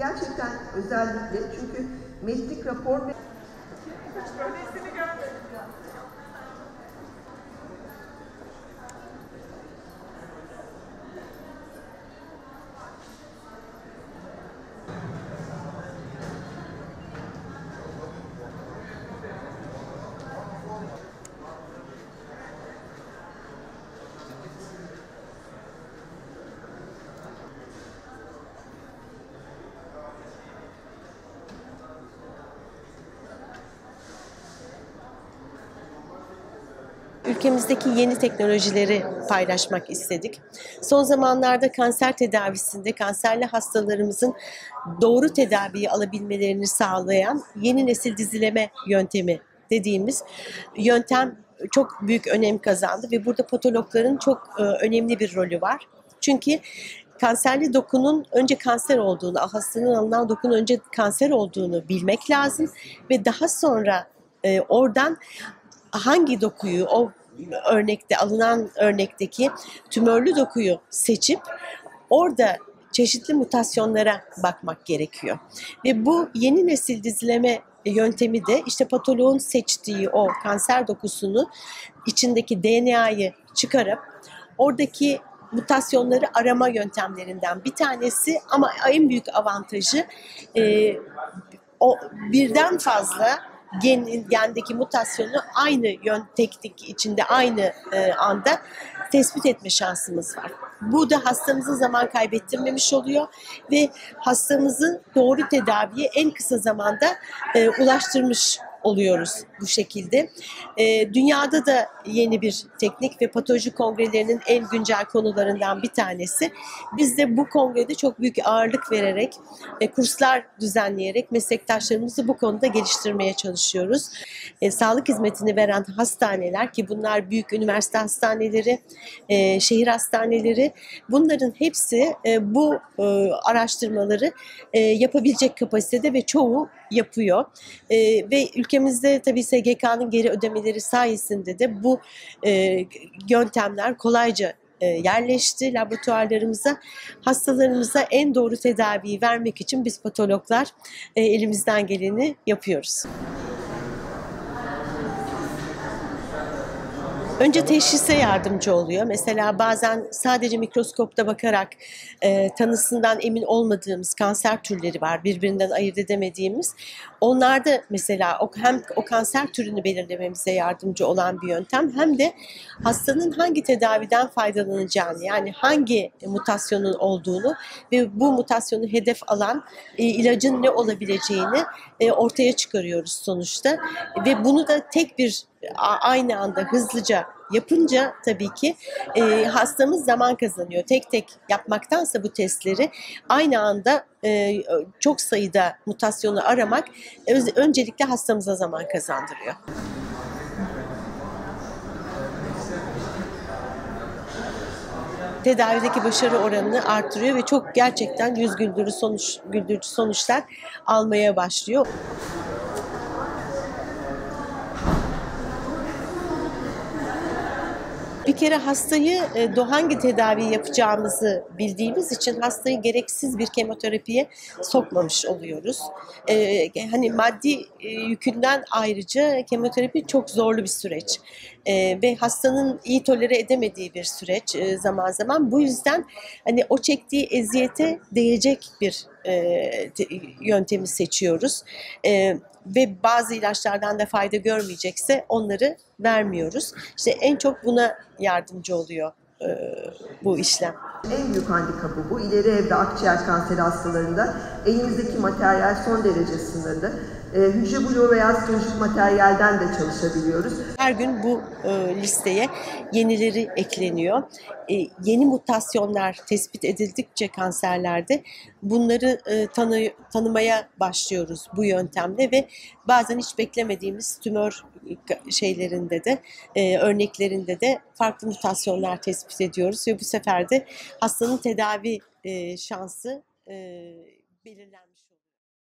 gerçekten özellikle çünkü metrik rapor ve Böylesini görmedim. Ülkemizdeki yeni teknolojileri paylaşmak istedik. Son zamanlarda kanser tedavisinde kanserli hastalarımızın doğru tedaviyi alabilmelerini sağlayan yeni nesil dizileme yöntemi dediğimiz yöntem çok büyük önem kazandı ve burada patologların çok önemli bir rolü var. Çünkü kanserli dokunun önce kanser olduğunu, hastanın alınan dokunun önce kanser olduğunu bilmek lazım ve daha sonra oradan hangi dokuyu, o alınan örnekteki tümörlü dokuyu seçip orada çeşitli mutasyonlara bakmak gerekiyor. Ve bu yeni nesil dizileme yöntemi de işte patoloğun seçtiği o kanser dokusunu içindeki DNA'yı çıkarıp oradaki mutasyonları arama yöntemlerinden bir tanesi ama en büyük avantajı o birden fazla gendeki mutasyonu aynı teknik içinde aynı anda tespit etme şansımız var. Bu da hastamızın zaman kaybettirmemiş oluyor ve hastamızı doğru tedaviye en kısa zamanda ulaştırmış oluyoruz bu şekilde. Dünyada da yeni bir teknik ve patoloji kongrelerinin en güncel konularından bir tanesi. Biz de bu kongrede çok büyük ağırlık vererek, kurslar düzenleyerek meslektaşlarımızı bu konuda geliştirmeye çalışıyoruz. Sağlık hizmetini veren hastaneler ki bunlar büyük üniversite hastaneleri, şehir hastaneleri, bunların hepsi bu araştırmaları yapabilecek kapasitede ve çoğu yapıyor. Ve ülkemizde tabii SGK'nın geri ödemeleri sayesinde de bu yöntemler kolayca yerleşti laboratuvarlarımıza. Hastalarımıza en doğru tedaviyi vermek için biz patologlar elimizden geleni yapıyoruz. Önce teşhise yardımcı oluyor. Mesela bazen sadece mikroskopta bakarak tanısından emin olmadığımız kanser türleri var, birbirinden ayırt edemediğimiz. Onlarda mesela hem o kanser türünü belirlememize yardımcı olan bir yöntem hem de hastanın hangi tedaviden faydalanacağını, yani hangi mutasyonun olduğunu ve bu mutasyonu hedef alan ilacın ne olabileceğini ortaya çıkarıyoruz sonuçta. Ve bunu da tek bir aynı anda hızlıca yapınca tabii ki hastamız zaman kazanıyor. Tek tek yapmaktansa bu testleri aynı anda çok sayıda mutasyonu aramak öncelikle hastamıza zaman kazandırıyor. Tedavideki başarı oranını artırıyor ve çok gerçekten yüz güldürücü sonuçlar almaya başlıyor. Bir kere hastayı hangi tedaviyi yapacağımızı bildiğimiz için hastayı gereksiz bir kemoterapiye sokmamış oluyoruz. Hani maddi yükünden ayrıca kemoterapi çok zorlu bir süreç. Ve hastanın iyi tolere edemediği bir süreç zaman zaman. Bu yüzden hani o çektiği eziyete değecek bir yöntemi seçiyoruz. Ve bazı ilaçlardan da fayda görmeyecekse onları vermiyoruz. İşte en çok buna yardımcı oluyor bu işlem. En büyük handikapı bu. İleri evre akciğer kanseri hastalarında elimizdeki materyal son derece sınırlı. Hücre bloğu veya stolojik materyalden de çalışabiliyoruz. Her gün bu listeye yenileri ekleniyor. Yeni mutasyonlar tespit edildikçe kanserlerde bunları tanımaya başlıyoruz bu yöntemle ve bazen hiç beklemediğimiz tümör şeylerinde de örneklerinde de farklı mutasyonlar tespit ediyoruz ve bu sefer de hastanın tedavi şansı belirlenmiş.